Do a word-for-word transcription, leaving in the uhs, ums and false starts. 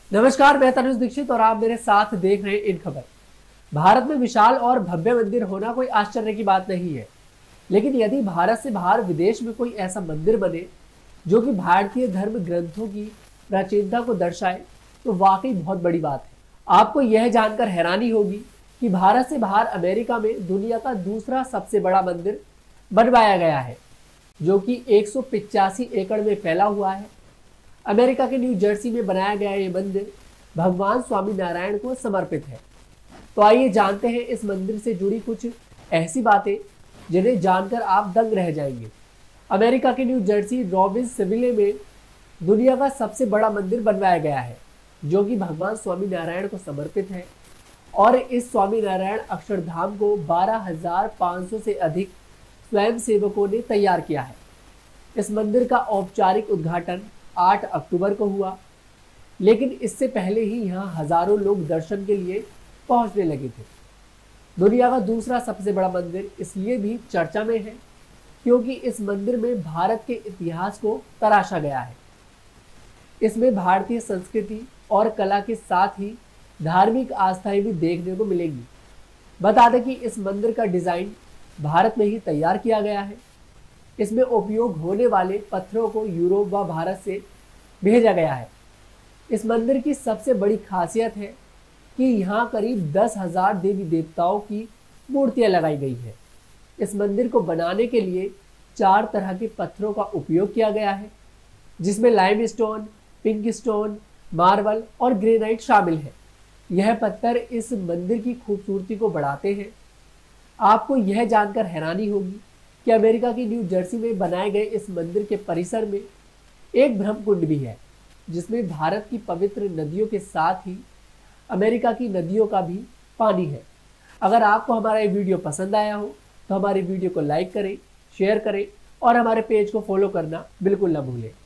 नमस्कार, मैं तनुज दीक्षित और आप मेरे साथ देख रहे हैं इन खबर। भारत में विशाल और भव्य मंदिर होना कोई आश्चर्य की बात नहीं है, लेकिन यदि भारत से बाहर विदेश में कोई ऐसा मंदिर बने जो कि भारतीय धर्म ग्रंथों की प्राचीनता को दर्शाए तो वाकई बहुत बड़ी बात है। आपको यह जानकर हैरानी होगी कि भारत से बाहर अमेरिका में दुनिया का दूसरा सबसे बड़ा मंदिर बनवाया गया है, जो कि एक सौ पिचासी एकड़ में फैला हुआ है। अमेरिका के न्यू जर्सी में बनाया गया ये मंदिर भगवान स्वामी नारायण को समर्पित है। तो आइए जानते हैं इस मंदिर से जुड़ी कुछ ऐसी बातें जिन्हें जानकर आप दंग रह जाएंगे। अमेरिका के न्यू जर्सी रॉबिन्सविले में दुनिया का सबसे बड़ा मंदिर बनवाया गया है, जो कि भगवान स्वामी नारायण को समर्पित है। और इस स्वामी नारायण अक्षरधाम को बारह हजार पाँच सौ से अधिक स्वयं सेवकों ने तैयार किया है। इस मंदिर का औपचारिक उद्घाटन आठ अक्टूबर को हुआ, लेकिन इससे पहले ही यहाँ हजारों लोग दर्शन के लिए पहुंचने लगे थे। दुनिया का दूसरा सबसे बड़ा मंदिर इसलिए भी चर्चा में है क्योंकि इस मंदिर में भारत के इतिहास को तराशा गया है। इसमें भारतीय संस्कृति और कला के साथ ही धार्मिक आस्थाएं भी देखने को मिलेंगी। बता दें कि इस मंदिर का डिजाइन भारत में ही तैयार किया गया है। इसमें उपयोग होने वाले पत्थरों को यूरोप व भारत से भेजा गया है। इस मंदिर की सबसे बड़ी खासियत है कि यहाँ करीब दस हजार देवी देवताओं की मूर्तियां लगाई गई है। इस मंदिर को बनाने के लिए चार तरह के पत्थरों का उपयोग किया गया है, जिसमें लाइमस्टोन, पिंक स्टोन, मार्बल और ग्रेनाइट शामिल है। यह पत्थर इस मंदिर की खूबसूरती को बढ़ाते हैं। आपको यह जानकर हैरानी होगी कि अमेरिका की न्यू जर्सी में बनाए गए इस मंदिर के परिसर में एक ब्रह्मकुंड भी है, जिसमें भारत की पवित्र नदियों के साथ ही अमेरिका की नदियों का भी पानी है। अगर आपको हमारा ये वीडियो पसंद आया हो तो हमारी वीडियो को लाइक करें, शेयर करें और हमारे पेज को फॉलो करना बिल्कुल न भूलें।